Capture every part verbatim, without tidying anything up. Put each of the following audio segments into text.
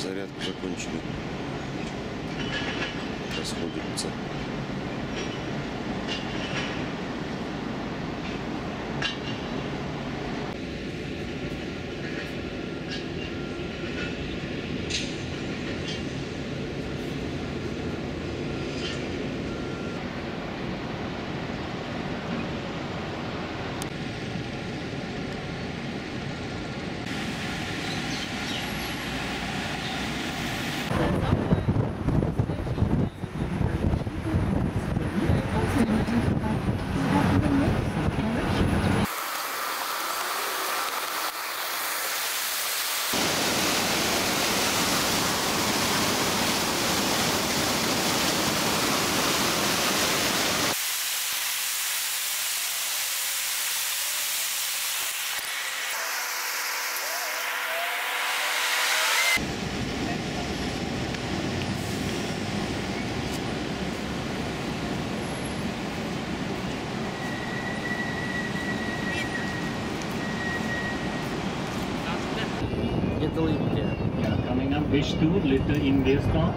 Зарядка закончена. Расходимся. Yeah, coming up, Wish two, Little India stop.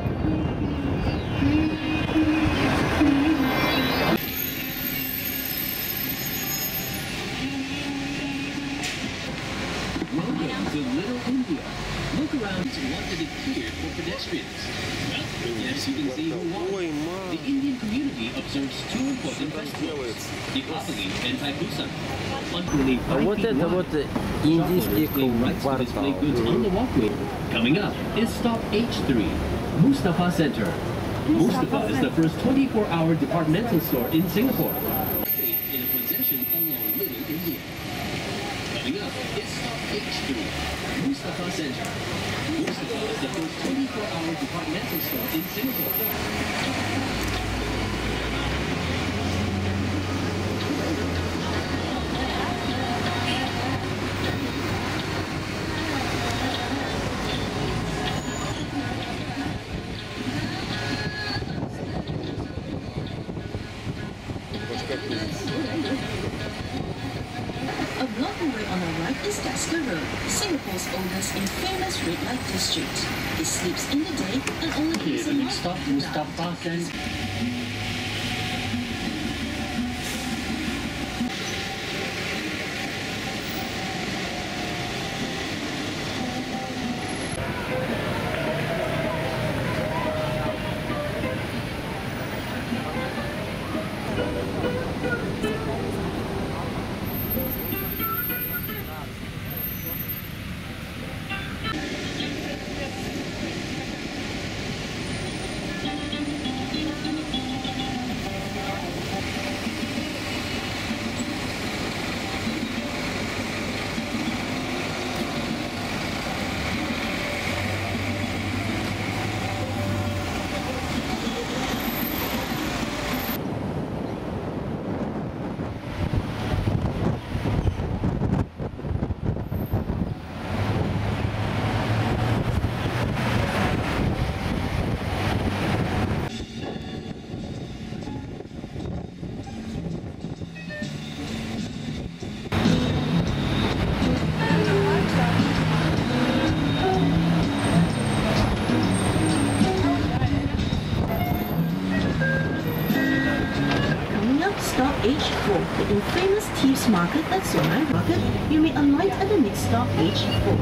Welcome to Little India. Look around to wanted it cleared for pedestrians. Well, yes, you can see who won. The Indian community observes two important festivals, Deepavali and Thai-Pusan. А вот это вот индийский квартал. Coming up is stop H three, Mustafa Center. Mustafa is the first twenty-four hour departmental store in Singapore. In a possession along Little India. Coming up is stop H three, Mustafa Center. Mustafa is the first twenty-four hour departmental store in Singapore. A block away on our right is Desker Road, Singapore's oldest and famous red light district. It sleeps in the day and only Okay, gives the a next stop, light Mustafa Center. Stop H four, the infamous Thieves Market at Sungai Market. You may alight at the next stop H four.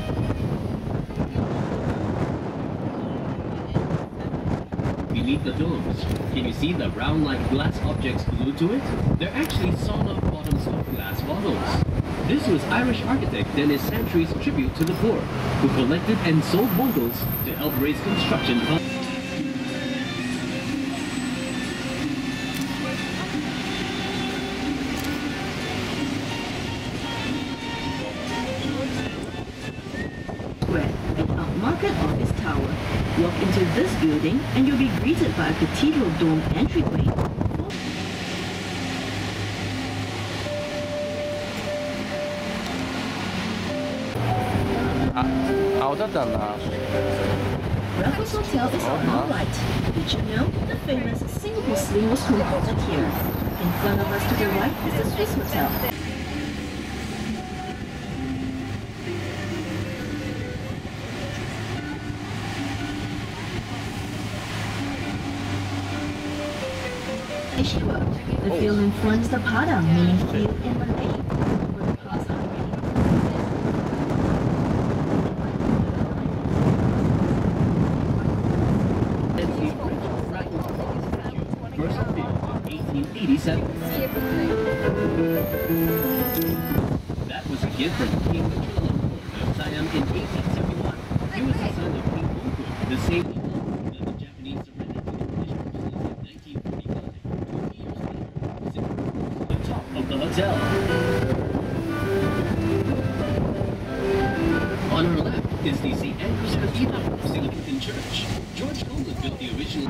Beneath the domes, can you see the round-like glass objects glued to it? They're actually sawn-off bottoms of glass bottles. This was Irish architect Dennis Santry's tribute to the poor, who collected and sold bottles to help raise construction funds. Market Office Tower. Walk into this building and you'll be greeted by a cathedral dome entryway. А, а вот это наш. Raffles Hotel is on our right. Did you know the famous Singapore Sling was constructed here? In front of us to the right is the Swiss Hotel. Ishtua. The field in front is the Padang, meaning field in Malay. Where the paths are First built in eighteen eighty-seven. That was a gift from King Chulalongkorn of Siam in eighteen seventy-one. He was the son of King Mongkut, the same King that the Japanese surrendered to the British forces in nineteen forty-five. Twenty years later, Singapore, the top of the hotel. On our left is the Saint Andrew's Cathedral, Anglican Church. George Coleman built the original.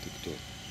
Ты кто?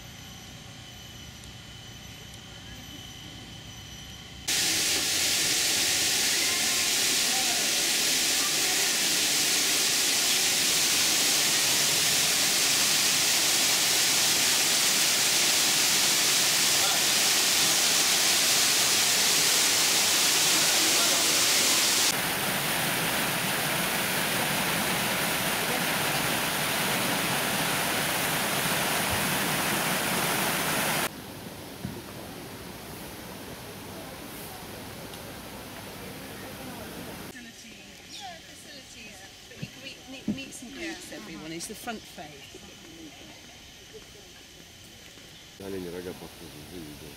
Meets and greets everyone. He's the front face. Олени рога похожи, выведал.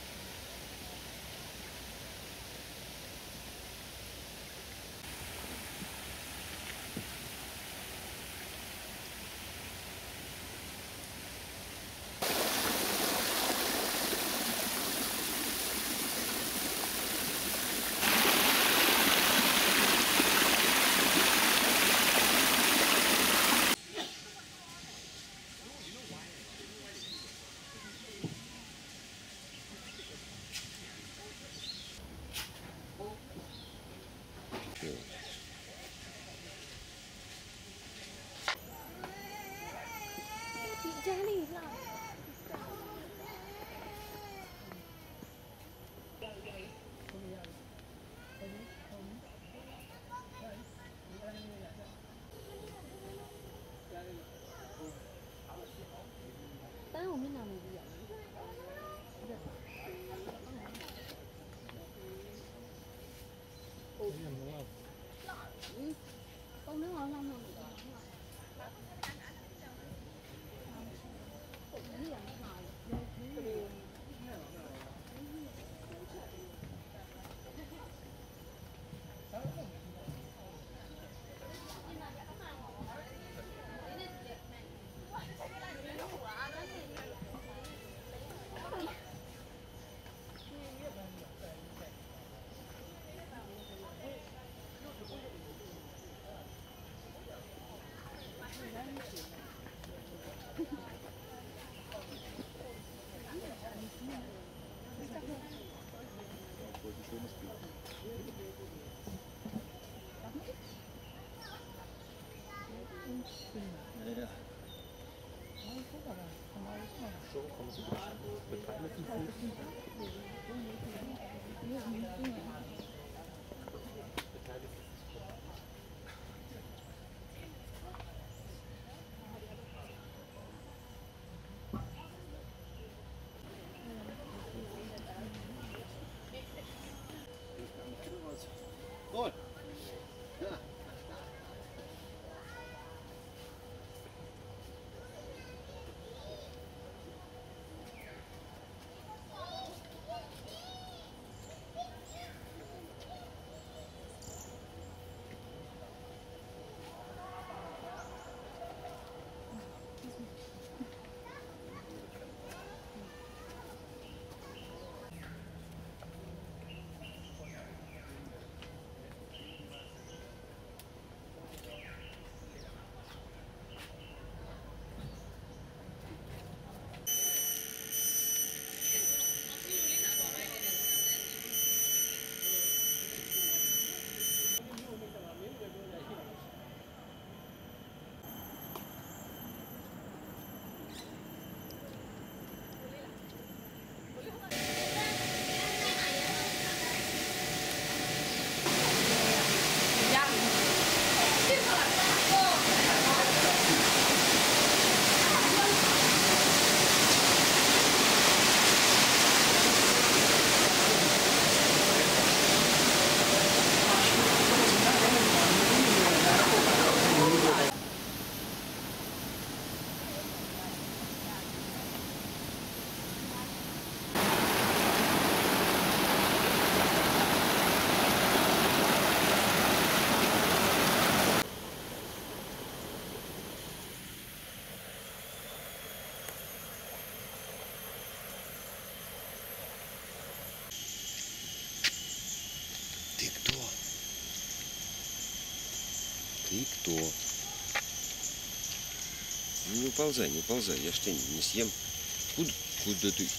Вот. Ты кто? Ты кто? Ну, не уползай, не уползай, я ж тебя не съем. Куда, куда ты?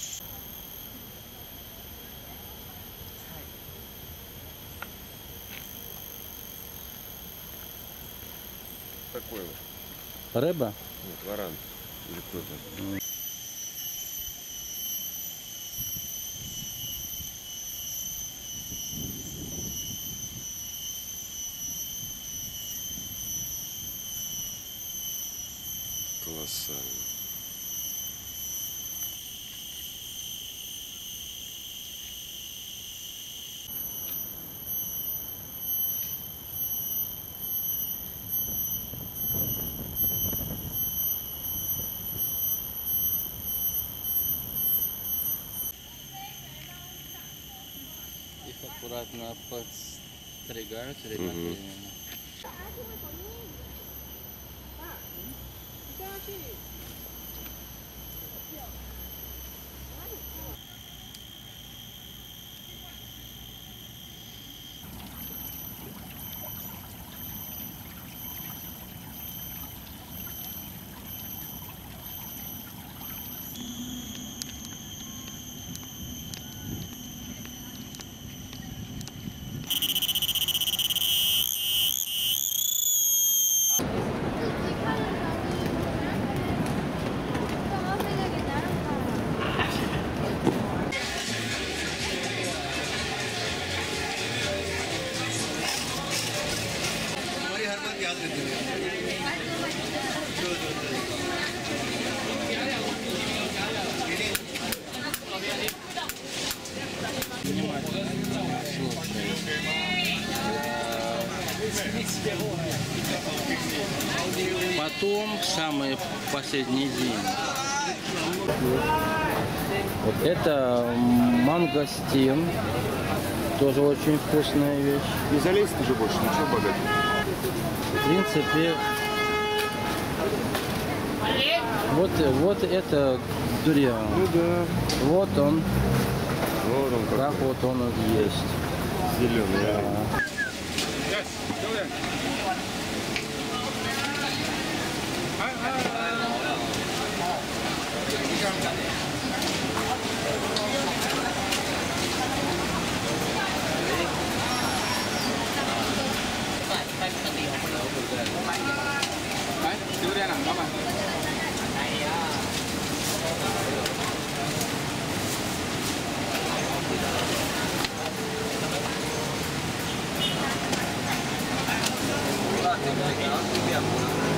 Такой вот. Рыба? Нет, варан. Или кто-то. Колоссально. Их аккуратно подстригают ребята. Мгм. Потом, самый последний день, вот это мангостин, тоже очень вкусная вещь. Не залезь ты же больше, ничего богатый. В принципе, вот, вот это дуриан. Ну да. Вот он, Вот он как какой. вот он и есть. Зеленый. а. Dạ.